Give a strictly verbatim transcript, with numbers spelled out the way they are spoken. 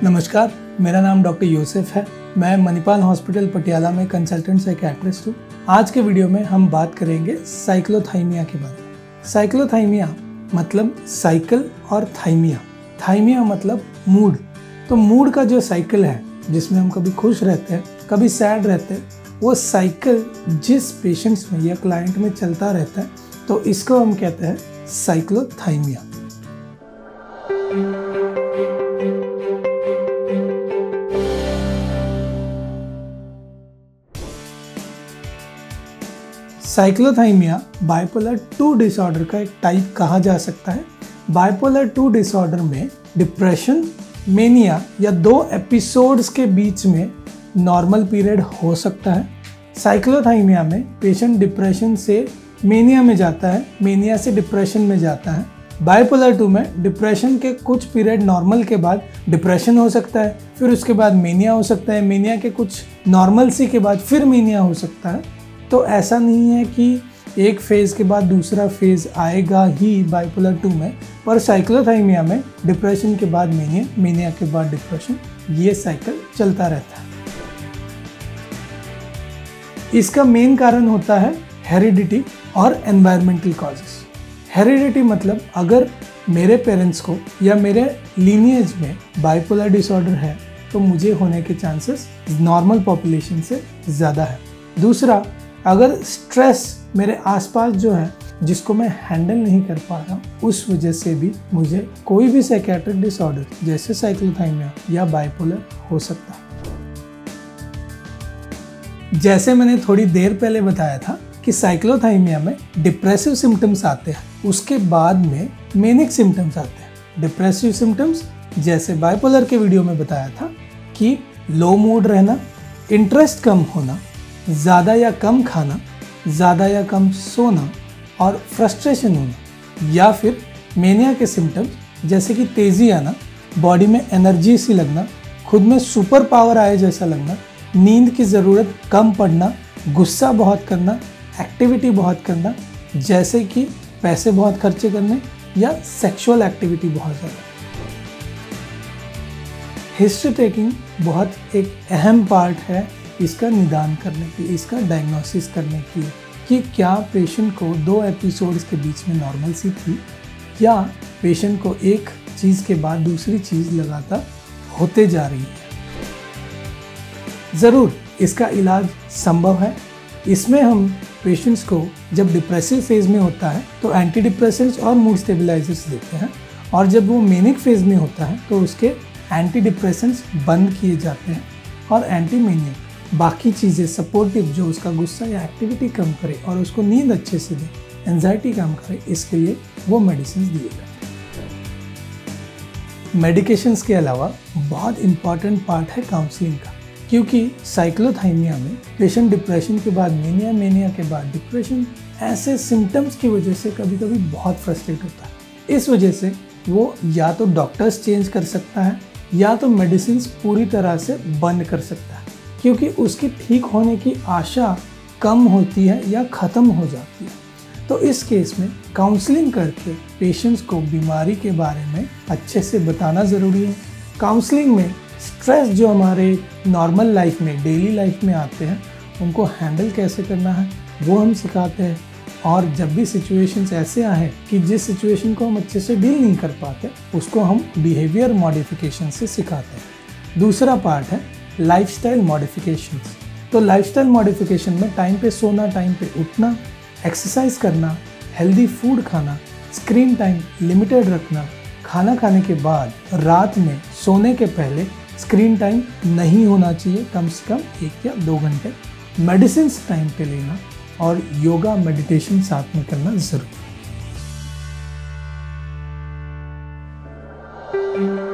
नमस्कार, मेरा नाम डॉक्टर यूसुफ है। मैं मणिपाल हॉस्पिटल पटियाला में कंसल्टेंट साइकियाट्रिस्ट हूँ। आज के वीडियो में हम बात करेंगे साइक्लोथाइमिया के बारे में। साइक्लोथाइमिया मतलब साइकिल और थाइमिया। थाइमिया मतलब मूड। तो मूड का जो साइकिल है जिसमें हम कभी खुश रहते हैं, कभी सैड रहते हैं, वो साइकिल जिस पेशेंट्स में या क्लाइंट में चलता रहता है तो इसको हम कहते हैं cyclothymia. Cyclothymia bipolar two disorder का एक टाइप कहा जा सकता है। बाइपोलर टू डिसऑर्डर में डिप्रेशन, मेनिया या दो एपिसोड्स के बीच में नॉर्मल पीरियड हो सकता है। साइक्लोथाइमिया में पेशेंट डिप्रेशन से मेनिया में जाता है, मेनिया से डिप्रेशन में जाता है। बाइपोलर टू में डिप्रेशन के कुछ पीरियड नॉर्मल के बाद डिप्रेशन हो सकता है, फिर उसके बाद मेनिया हो सकता है, मेनिया के कुछ नॉर्मल सी के बाद फिर मेनिया हो सकता है। तो ऐसा नहीं है कि एक फेज़ के बाद दूसरा फेज़ आएगा ही बाइपोलर टू में, पर साइक्लोथाइमिया में डिप्रेशन के बाद मेनिया, मेनिया के बाद डिप्रेशन, ये साइकिल चलता रहता है। इसका मेन कारण होता है हेरिडिटी और एनवायरमेंटल कॉजेस। हेरिडिटी मतलब अगर मेरे पेरेंट्स को या मेरे लीनिएज में बाइपोलर डिसऑर्डर है तो मुझे होने के चांसेस नॉर्मल पॉपुलेशन से ज़्यादा है। दूसरा, अगर स्ट्रेस मेरे आसपास जो है जिसको मैं हैंडल नहीं कर पा रहा हूँ, उस वजह से भी मुझे कोई भी साइकियाट्रिक डिसऑर्डर जैसे साइक्लोथाइमिया या बाइपोलर हो सकता है। जैसे मैंने थोड़ी देर पहले बताया था कि साइक्लोथाइमिया में डिप्रेसिव सिम्टम्स आते हैं, उसके बाद में मेनिक सिम्टम्स आते हैं। डिप्रेसिव सिम्टम्स जैसे बाइपोलर के वीडियो में बताया था कि लो मूड रहना, इंटरेस्ट कम होना, ज़्यादा या कम खाना, ज़्यादा या कम सोना और फ्रस्ट्रेशन होना। या फिर मेनिया के सिम्टम्स जैसे कि तेज़ी आना, बॉडी में एनर्जी सी लगना, खुद में सुपर पावर आए जैसा लगना, नींद की ज़रूरत कम पड़ना, गुस्सा बहुत करना, एक्टिविटी बहुत करना जैसे कि पैसे बहुत खर्चे करने या सेक्सुअल एक्टिविटी बहुत ज़्यादा। हिस्ट्री टेकिंग बहुत एक अहम पार्ट है इसका निदान करने की, इसका डायग्नोसिस करने की कि क्या पेशेंट को दो एपिसोड्स के बीच में नॉर्मल सी थी या पेशेंट को एक चीज़ के बाद दूसरी चीज़ लगातार होते जा रही है। ज़रूर इसका इलाज संभव है। इसमें हम पेशेंट्स को जब डिप्रेसिव फेज़ में होता है तो एंटी डिप्रेसेंट्स और मूड स्टेबलाइजर्स देते हैं, और जब वो मेनिक फेज़ में होता है तो उसके एंटी डिप्रेसेंट्स बंद किए जाते हैं और एंटी मेनिक बाकी चीज़ें सपोर्टिव जो उसका गुस्सा या एक्टिविटी कम करे और उसको नींद अच्छे से दे, एंजाइटी कम करे, इसके लिए वो मेडिसिन दिए जाते हैं। मेडिकेशंस के अलावा बहुत इम्पॉर्टेंट पार्ट है काउंसलिंग का, क्योंकि साइक्लोथाइमिया में पेशेंट डिप्रेशन के बाद मेनिया, मेनिया के बाद डिप्रेशन, ऐसे सिम्टम्स की वजह से कभी कभी बहुत फ्रस्ट्रेट होता है। इस वजह से वो या तो डॉक्टर्स चेंज कर सकता है या तो मेडिसिन पूरी तरह से बंद कर सकता है, क्योंकि उसकी ठीक होने की आशा कम होती है या ख़त्म हो जाती है। तो इस केस में काउंसलिंग करके पेशेंट्स को बीमारी के बारे में अच्छे से बताना ज़रूरी है। काउंसलिंग में स्ट्रेस जो हमारे नॉर्मल लाइफ में, डेली लाइफ में आते हैं, उनको हैंडल कैसे करना है वो हम सिखाते हैं। और जब भी सिचुएशंस ऐसे आए कि जिस सिचुएशन को हम अच्छे से डील नहीं कर पाते, उसको हम बिहेवियर मॉडिफिकेशन से सिखाते हैं। दूसरा पार्ट है लाइफस्टाइल मॉडिफिकेशंस। तो लाइफस्टाइल मॉडिफिकेशन में टाइम पे सोना, टाइम पे उठना, एक्सरसाइज करना, हेल्दी फूड खाना, स्क्रीन टाइम लिमिटेड रखना, खाना खाने के बाद रात में सोने के पहले स्क्रीन टाइम नहीं होना चाहिए, कम से कम एक या दो घंटे, मेडिसिन टाइम पे लेना और योगा मेडिटेशन साथ में करना ज़रूरी है।